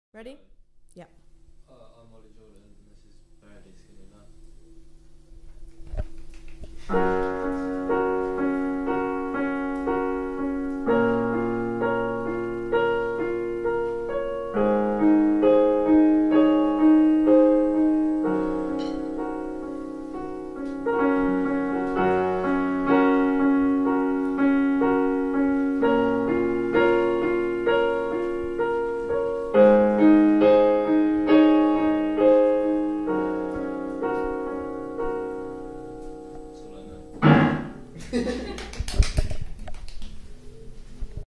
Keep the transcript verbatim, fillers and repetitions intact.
Ready? Yeah. Uh, I'm Ollie Jordan, and this is Barely Skinny Man.